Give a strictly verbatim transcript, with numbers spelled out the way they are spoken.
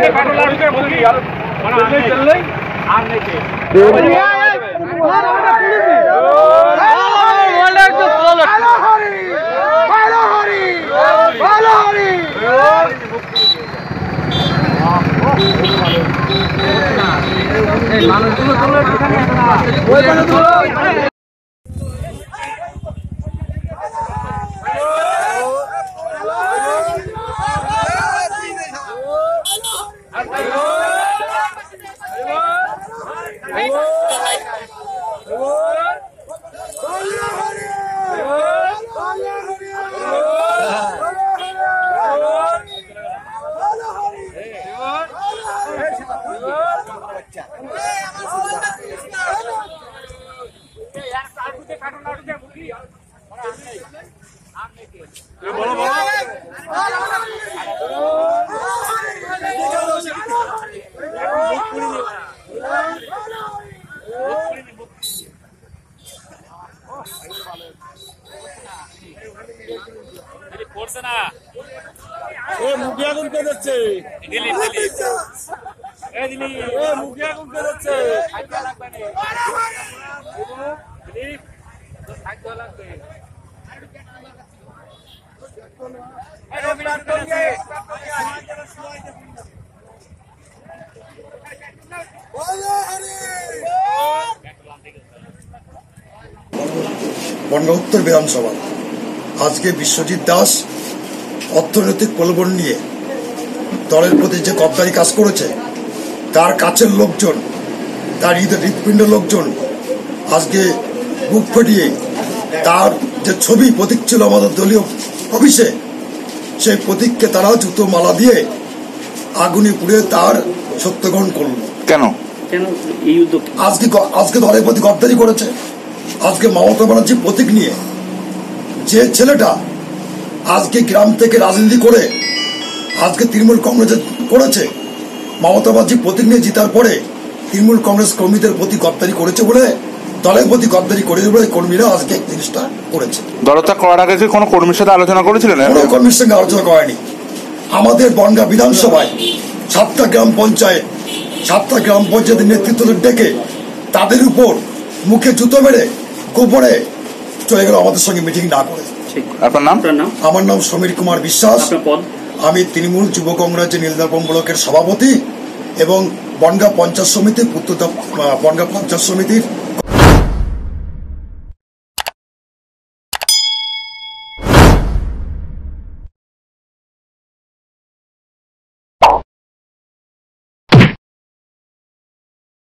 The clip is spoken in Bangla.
মুখে আগুন কে যাচ্ছে মুখে আগুন কে যাচ্ছে বনগাঁ উত্তর বিধানসভা আজকে বিশ্বজিৎ দাস অর্থনৈতিক প্রলোভন নিয়ে দলের প্রতি যে গদ্দারি কাজ করেছে, তার কাছের লোকজন, তার হৃৎপিণ্ড লোকজন আজকে বুক ফেটিয়ে তার যে ছবি প্রতীক ছিল আমাদের দলীয় অফিসে, সেই প্রতীককে তারা জুতো মালা দিয়ে আগুনে পুড়ে তার সত্যগ্রহণ করল। কেন আজকে আজকে দলের প্রতি গদ্দারি করেছে। আজকে মমতা ব্যানার্জির প্রতীক নিয়ে যে ছেলেটা আজকে গ্রাম থেকে রাজনীতি করে আজকে তৃণমূল কংগ্রেস করেছে, মমতা ব্যানার্জি প্রতীক নিয়ে জিতার পরে তৃণমূল কংগ্রেস কর্মীদের প্রতি গদ্দারি করেছে বলে, দলের প্রতি গদ্দারি করেছে বলে কর্মীরা আজকে জিনিসটা করেছে। দলত্যাগ করার আগে কি কোনো কর্মীর সাথে আলোচনা করেছিলেন? কোনো কর্মীর সঙ্গে আলোচনা করেনি। আমাদের বনগাঁ বিধানসভায় সাতটা গ্রাম পঞ্চায়েত সাতটা গ্রাম পঞ্চায়েতের নেতৃত্বদের ডেকে তাদের উপর মুখে জুতো মেরে গোপনে চলে গেল আমাদের সঙ্গে মিটিং না করে। আপনার নাম? আমার নাম সমীর কুমার বিশ্বাস। আমি তৃণমূল যুব কংগ্রেসের নীলদর্পণ ব্লকের সভাপতি এবং বনগাঁ পঞ্চায়েত সমিতি পুত্র বনগাঁ পঞ্চায়েত সমিতির